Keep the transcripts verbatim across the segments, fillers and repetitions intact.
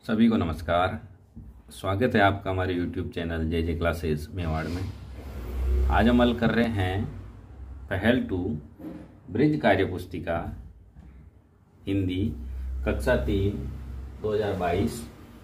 सभी को नमस्कार। स्वागत है आपका हमारे YouTube channel J J classes Mewar में। आज हम हल कर रहे हैं पहल टू ब्रिज कार्य पुस्तिका हिंदी कक्षा तीन दो हज़ार बाईस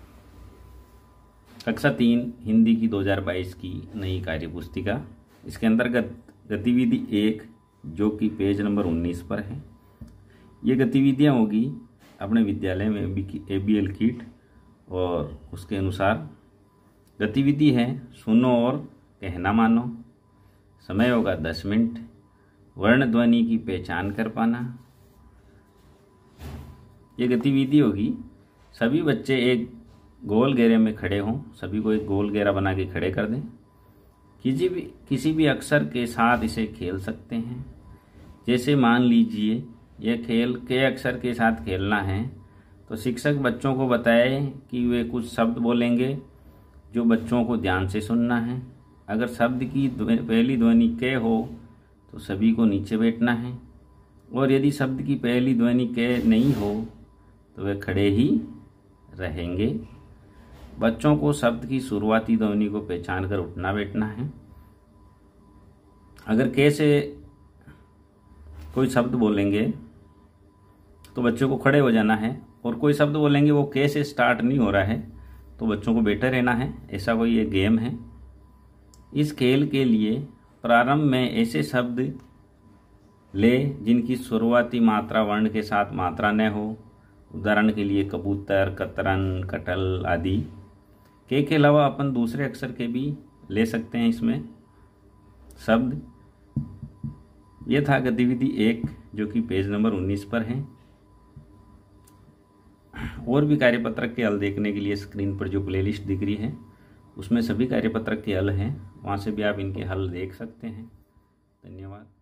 कक्षा तीन हिंदी की दो हज़ार बाईस की नई कार्य पुस्तिका। इसके अंतर्गत गतिविधि एक जो कि पेज नंबर उन्नीस पर है। ये गतिविधियाँ होगी अपने विद्यालय में ए बी एल किट और उसके अनुसार गतिविधि है सुनो और कहना मानो। समय होगा दस मिनट। वर्ण ध्वनि की पहचान कर पाना। ये गतिविधि होगी सभी बच्चे एक गोल घेरे में खड़े हों। सभी को एक गोल घेरा बना के खड़े कर दें। किसी भी किसी भी अक्षर के साथ इसे खेल सकते हैं। जैसे मान लीजिए यह खेल के अक्षर के साथ खेलना है तो शिक्षक बच्चों को बताए कि वे कुछ शब्द बोलेंगे जो बच्चों को ध्यान से सुनना है। अगर शब्द की पहली ध्वनि के हो तो सभी को नीचे बैठना है और यदि शब्द की पहली ध्वनि के नहीं हो तो वे खड़े ही रहेंगे। बच्चों को शब्द की शुरुआती ध्वनि को पहचान कर उठना बैठना है। अगर के से कोई शब्द बोलेंगे तो बच्चों को खड़े हो जाना है और कोई शब्द बोलेंगे वो के से स्टार्ट नहीं हो रहा है तो बच्चों को बैठे रहना है। ऐसा कोई ये गेम है। इस खेल के लिए प्रारंभ में ऐसे शब्द ले जिनकी शुरुआती मात्रा वर्ण के साथ मात्रा न हो। उदाहरण के लिए कबूतर, कतरन, कटल आदि। के के अलावा अपन दूसरे अक्षर के भी ले सकते हैं इसमें शब्द। ये था गतिविधि एक जो कि पेज नंबर उन्नीस पर है। और भी कार्यपत्रक के हल देखने के लिए स्क्रीन पर जो प्लेलिस्ट दिख रही है उसमें सभी कार्यपत्रक के हल हैं। वहाँ से भी आप इनके हल देख सकते हैं। धन्यवाद।